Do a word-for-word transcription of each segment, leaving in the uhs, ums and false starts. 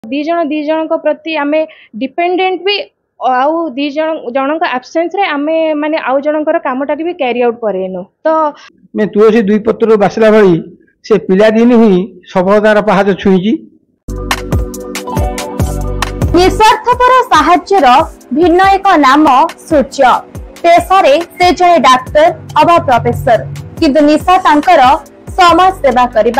दी जन दी जन प्रति आमे डिपेंडेंट भी आउ दी जन जन एब्सेंस रे आमे माने आउ जनकर कामटा भी कैरी आउट करेनु तो मैं तुलसी दुई पत्र बासला भली से पिला दिन ही सफलतार पहाड़ छुईची। निस्वार्थपर साहाय्यर भिन्न एक नाम सूर्य। पेशारे से जड़े डाक्तर अबा प्रोफेसर किंतु निशा तांकर समाज सेवा करिबा।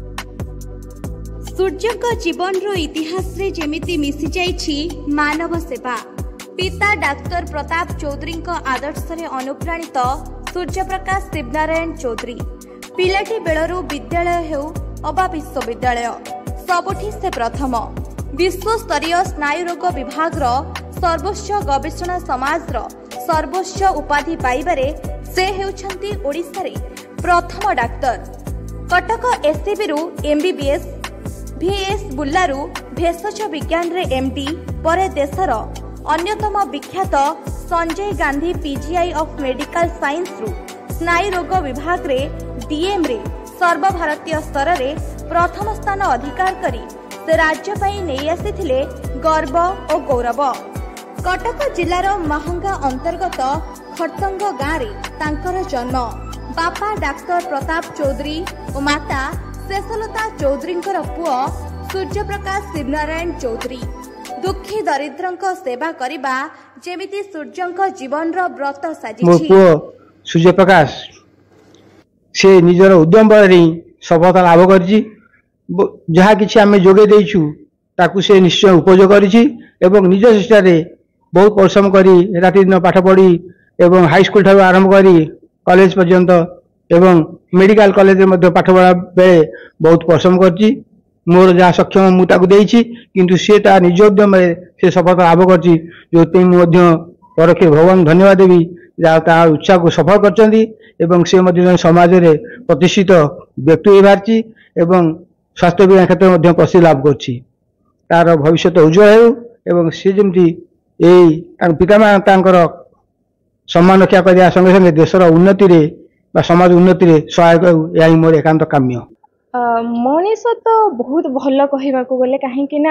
सूर्य जीवन रो इतिहास रे जेमिति मिसी जाइछि मानव सेवा। पिता डाक्टर प्रताप चौधरी आदर्श रे अनुप्राणित सूर्य प्रकाश शिवनारायण चौधरी पिलाटी बेलरू विद्यालय हेउ अबा विश्वविद्यालय सबुठी से प्रथम विश्व स्तरीय स्नायु रोग विभाग रो सर्वोच्च गवेषणा समाज रो सर्वोच्च उपाधि पाइबारे से हेउछंती ओडिसा रे प्रथम डाक्तर। कटक एससीबी रु एमबीबीएस वीएस बुल्लारू भेषज विज्ञान रे एमडी परे देशर अन्यतम विख्यात Sanjay Gandhi PGI of medical science रु स्नायु रोग विभाग रे डीएम रे सर्वभारतीय स्तर रे प्रथम स्थान अधिकार करी से राज्य पाई नहीं आसीथिले गर्व और गौरव। कटक जिलार महंगा अंतर्गत खड़तंग गाँव रे तांकर जन्म। बापा डाक्टर प्रताप चौधरी और माता शेषलता चौधरी पुओ सूर्य प्रकाश शिवनारायण चौधरी। दुखी दरिद्र सेवा करबा जेमिति सूर्य जीवन रो व्रत साजिछि। सूर्य प्रकाश से निजर उद्यम बल सफलता लाभ करछि। जहाँ किछि आमे जोगे देइछु ताकू से निश्चय उपयोग करिछि एवं निज चेष्टा रे बहुत परिश्रम करी राति दिन पाठ पढ़ी एवं हाई स्कूल ठारू आरंभ करी कॉलेज पर्यंत एवं मेडिकल कॉलेज में मध्य पाठ पढ़ा बेले बहुत परिश्रम करछि। मोर जहाँ सक्षम मु ताकू देइछि किंतु से ता निज उद्यम से सफलता लाभ करछि जो ते मध्य परखे भगवान धन्यवाद देवी जहाँ ता उत्साह को सफल करछन्ती एवं से मध्य समाज रे प्रतिष्ठित व्यक्ति होई बारछि एवं स्वास्थ्य विज्ञान क्षेत्र में प्रसिद्धि लाभ करछि। तार भविष्य उज्जवल हेउ एवं से जमती एई पितामाता सम्मान रक्षा करिया संगे संगे देशर उन्नति रे बा समाज उन्नति रे सहायक या मोर एकांत काम्य। मनीष तो बहुत भल कहवा गले कहीं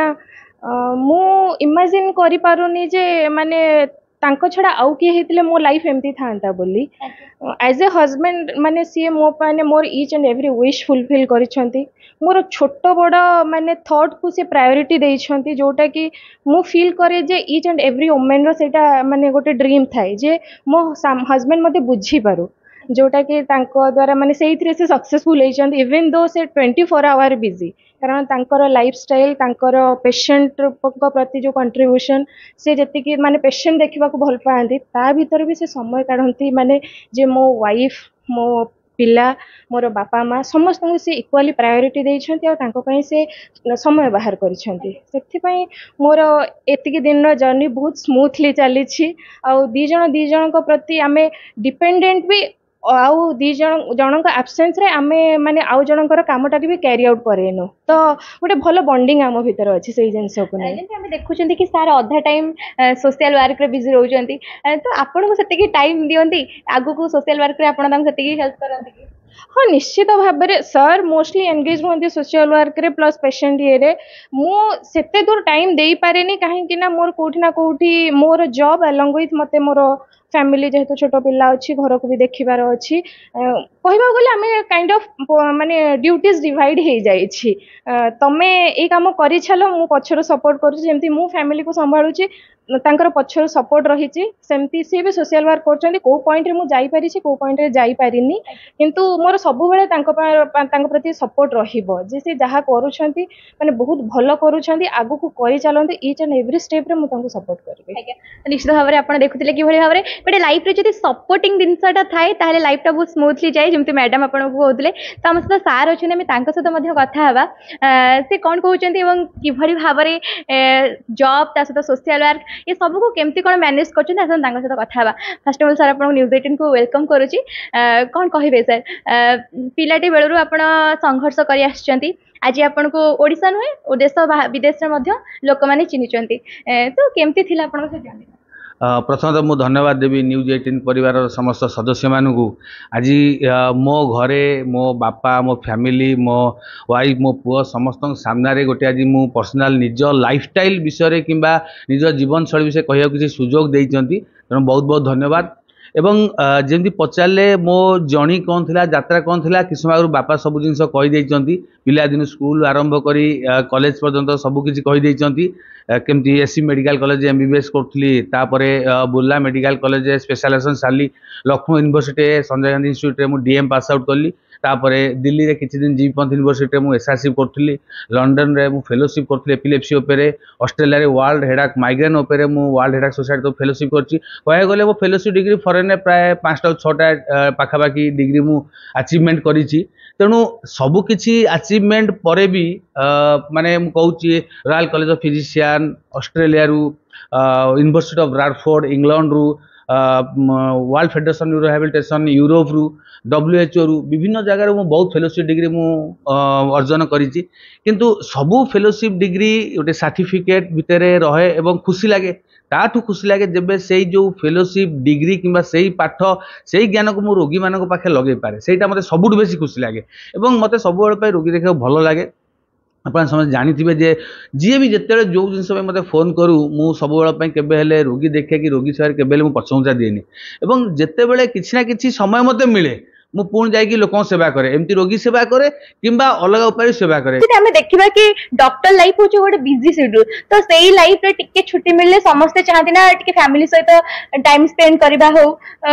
मु इमेजिन करि पारुनी जे माने तांको छड़ा आउ किए हेतिले मो लाइफ एमती थांता बोली एज ए हस्बैंड माने सी मो माने मोर each and every wish fulfil करिसंती। मोर छोट बड़ माने थॉट को से प्रायोरिटी देइछंती जोटा कि मु फील करे जे ईच एंड एवरी वुमेन रो सेटा माने गोटे ड्रीम थाए जे मो हस्बैंड मते बुझी पारू जोटा कि तांको द्वारा माने सेइथरे से सक्सेसफुल होइछंती इवन दो से ट्वेंटी फोर आवर बिजी कारण तांकर लाइफस्टाइल तांकर पेशेंट को प्रति जो कंट्रीब्यूशन से जति कि माने पेशेंट देखा भल पाती ता भीतर भी से समय काढ़ती माने जे मो वाइफ मो पिला मोर बापा माँ समस्त से इक्वाली प्रायोरिटी देइछंती और तांको पई से समय बाहर करिछंती। सेथिपई मोर एतिकी दिन रो जर्नी बहुत स्मूथली चली छी आ दी जन दी जन को प्रति आमे डिपेंडेंट भी आउ दी जन जनक एब्सेंस रे आमे माने आउ जनकर कामटा भी कैरी आउट करेनु तो गोटे भल बॉन्डिंग आम भीतर अच्छी से जिनस को नहीं जेंति हम देखुचंती कि सार अधा टाइम सोशल वर्क रे बिजी रहउचंती तो आपन को सेति टाइम दियंती आगु को सोशल वर्क रे आपन ताम सेति हेल्प करंती कि हाँ निश्चित भाव में सर मोस्टली एंगेज होती सोशल वर्क रे प्लस पेशेंट ये मु सेते दूर टाइम दे पारे कहीं मोर कोठी ना कोठी मोर जॉब अलॉन्ग विथ मते मोर फैमिली जेहेतु छोट पिला अच्छी घर को भी देखिबार अच्छी कहबा गले आमे काइंड ऑफ माने ड्यूटीज डिवाइड हो जाइछि तमे ए काम करि छलो मु पछरो सपोर्ट करू जेमती मु फैमिली को संभाळुछि तांकर पछरो सपोर्ट रहिछि सेमती से भी सोशल वर्क करछन्ती को पॉइंट रे मु जाई परिछि को पॉइंट रे जाई पारिनी किंतु मोर सब बेले तांको तांको प्रति सपोर्ट रहिबो जे से जहा करूछन्ती माने बहुत भलो करूछन्ती आगु को करि चलन्ती ईच एंड एवरी स्टेप रे मु तांको सपोर्ट करबे। निश्चित भाव में आपण देखुतिले कि भली भाव में गोटे लाइफ रे जदि सपोर्टिंग जिनसटा थाए ताहले लाइफ टा बहुत स्मूथली जाए जेमती मैडम आपण को कहउतले तो हम सहित सार अछि हम तांको सहित मध्ये कथा हबा से कोन कहउचंती एवं कि भली भाव में जॉब ता सहित सोशल वर्क ये सब को केमती कोन मैनेज करछन आसन तांको सहित कथा हबा। फर्स्ट ऑफ ऑल सर आपण न्यूज़ एटीन को वेलकम करूची कोन कहिबे सर पिलाटी बेलरू आपण संघर्ष करि आछंती आज आपण को ओडिसा नुहे देश विदेश रे मध्ये लोक माने चिनिचंती तो केमती थिला आपण से जानि प्रथम मुझे धन्यवाद देवी न्यूज एटीन परिवार समस्त सदस्य मानू आज मो घरे मो बापा मो फैमिली मो वाइफ मो पुओ समस्त सामने गोटे आज मु पर्सनाल निज लाइफस्टाइल विषय कि निज जीवन शैली विषय कह किसी सुजोग देती तेणु बहुत बहुत धन्यवाद। एवं जमी पचारे मो जर्नी कौन थी यात्रा कौन थी किस समय बापा सब जिन कहीदे पिलादिन स्कूल आरंभ करी कॉलेज पर्यंत सबकि कहीदे केमती एससी मेडिकल कॉलेज एमबीबीएस करी बुर्ला मेडिकल कॉलेज स्पेशलाइजेशन सारी लक्ष्मौ यूनिवर्सिटी संजय गांधी इंस्टीट्यूट में डीएम पास आउट कली तापर दिल्ली रे किछि दिन जीवी पंथ यूनिवर्सिटी में एसआरसी करी लंडन रे मु फेलोशिप करी एपिलेप्सी उपरे ऑस्ट्रेलिया रे वर्ल्ड हेडाक माइग्रेन उपरे मु वर्ल्ड हेडाक सोसाइटी तो फेलोशिप करछि कह गले मो फेलोशिप डिग्री फॉरेन प्राय पांचटा छटा पाखापाखि डिग्री मु अचीवमेंट करिछि तेणु सबकि अचीवमेंट पर भी माने मु कहूछि royal college of physician Australia रु यूनिवर्सिटी ऑफ ब्राडफोर्ड इंग्लैंड रु world federation neuro rehabilitation Europe रु डब्ल्यूएचओ रु विभिन्न जगह मु बहुत फेलोशिप डिग्री मु अर्जन करिछि किंतु सबू फेलोशिप डिग्री गोटे सर्टिफिकेट भितर रहे एवं खुशी लगे ताठू खुशी लगे जब से जो फेलोशिप डिग्री किंबा से पाठ से ज्ञान को मु रोगी मान पाखे लगे पारे सेटा मते सबुठ बेसी खुशी लगे एवं मते सब बेले रोगी देखा भल लगे। आप समझ जानी जे जी भी जिते जो जिनस मत फोन करूँ मु सब बेले रोगी देखे कि रोगी सेवा केबे मु पछघुंचा दिएनी एवं जिते बड़े किसी ना किसी समय मत मिले मु पुणी जाइए लोक सेवा करे एमती रोगी सेवा करे किंबा अलग उपाय सेवा करे। हमें देखिबा कि डॉक्टर लाइफ होचे गोटे बिजी शेड्यूल तो सेही लाइफ रे टिके छुट्टी मिलले समस्त चाहती ना टिके फैमिली सहित टाइम स्पेंड करबा हो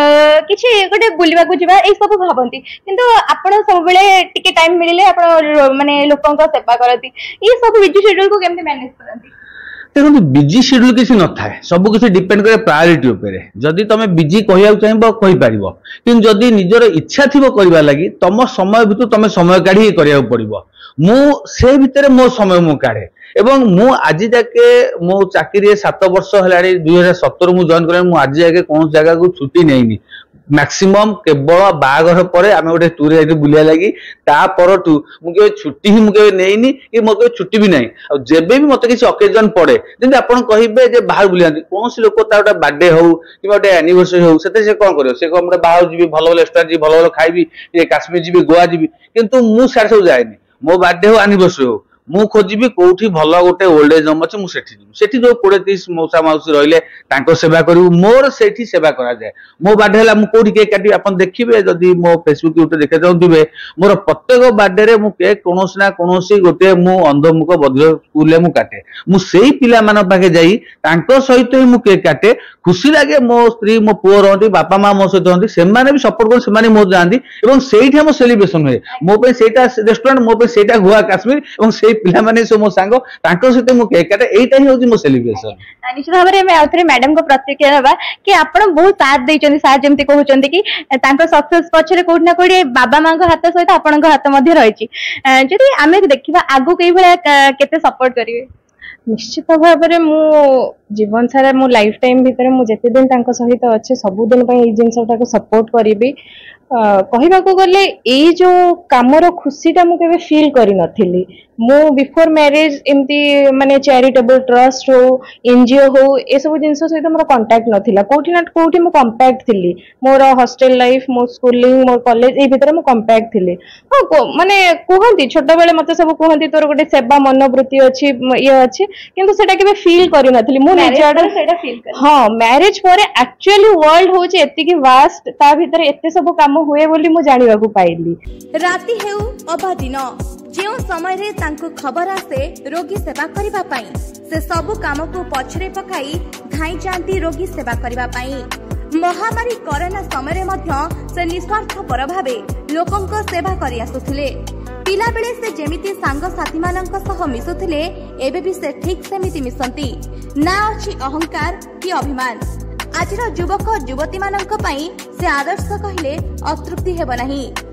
किछि गोटे बुलिबा को जिबा ए सब भाबंती किंतु आपण सब बेले टिके टाइम मिलले आपण माने लोकन को सेवा करती ये सब बिजी शेड्यूल को केमते मैनेज करती। देखो बिजी शेड्यूल किसी न था सब किसी डिपेंड करे प्रायोरिटी उपरे जदि तुम बिजी कहया चाहिए कहि पारिबो किंतु जदि निजर इच्छा थिबो करबा लागि तुम समय भितर तुम समय काढी करिया पड़िबो मु से भितर मो समय मु काढे एवं मु आज जाके मो चाकरी सात वर्ष हेलाणी दुई हजार सतर मु जॉइन कर मु आज जाके कौन जगह को छुट्टी नहीं मैक्सिमम केवल बागर पर आम गोटे टूर जाइए बुलिया लगी तापरठू मुझे छुट्टी ही मुझे नहीं कि मो छुट्टी भी नहीं और जब भी मत किसी अकेजन पड़े जमी आप कहे बाहर बुला कौन लोक गोटे बर्थडे हो कि गोटे एनिवर्सरी हो से कौन कर कौन बाहर जी भल भल रेस्टोरेंट जी भल भल खाइबी काश्मीर जी गोवा जी किंतु मु सारे सब जाए मो बर्थडे हो एनिवर्सरी हो मु खोजी कौटी भल गोटे ओल्ड एज होम अच्छे मुझे सेठी जो कोड़े तीस मौसा मौसी रही सेवा करू मोर सेठी सेवा करा जाए मो बार्थडे है मुझे केक काटी आप देखिए जदि मो फेसबुक यूट्यूब देखा चाहूे मोर प्रत्येक बार्थडे मु केक कौन ना कौन गोटे मु अंधमुख बधिर स्कूल में काटे मुझे पिला पाखे जाई सहित ही मु केक काटे खुशी लगे मो स्त्री मो पुओ रही बापा माँ मो सहित रही से भी सपोर्ट कर मो जाती और से मो सेलिब्रेशन हुए मो रेस्टोरेंट मो गोवा काश्मीर और से पिला माने सो मो सांगो तांको सहित मु केक काटे एटा ही होची मो सेलिब्रेशन। निश्चित भाव में आउथरे मैडम को प्रतिक्रिया हवा कि आपण बहुत साथ दैचंदी साथ जेमते कहउचंदी कि तांको सक्सेस पछरे कोठ ना कोडी बाबा मां को हाथ सहित आपण को हाथ मध्ये रहिची जदि आमे देखिबा आगु कई भला केते सपोर्ट करिवे। निश्चित भाव में मु जीवन सारा मो लाइफ टाइम भीतर मु जेते दिन तांको सहित अच्छे सब दिन पई ए जिंसटा को सपोर्ट करिबी कहबा को गले ए जो कामर खुशीटा मु केबे फील करि नथिली मु बिफोर मैरिज एमती माने चैरिटेबल ट्रस्ट हो एनजीओ हो ए सब जिंस सहित मोर कांटेक्ट नथिला कोठी ना कोठी मु कंपैक्ट थिली मोर हॉस्टल लाइफ मो स्कूलिंग मोर कॉलेज ए भीतर मु कंपैक्ट थिली हां माने कहंती छोट बेले मते सब कहंती तोर गोटे सेवा मनोवृत्ति अछि ये अछि किंतु सेटा केबे फील करि नथिली मु निजाडा सेटा फील कर हां मैरिज परे एक्चुअली वर्ल्ड होची एति कि वास्ट ता भीतर एते सब काम हुए बोली मु जानिबा को पाइली। राति हेउ अबा दिन जो समय रे तांको खबर आसे रोगी सेवा करिबा पाई से सब काम को पछरे पकाई धाई जांती रोगी सेवा करिबा पाई महामारी कोरोना समय मध्य से निस्वार्थ पर भावे लोकंक सेवा करि आसुथिले पिला बेले से जेमिति सांग साथी मानक सह मिसुथिले एबे भी से ठीक सेमिति मिसंती ना अछि अहंकार कि अभिमान आजिर युवक युवती मानक पई से आदर्श कहिले अतृप्ति हेब नाही।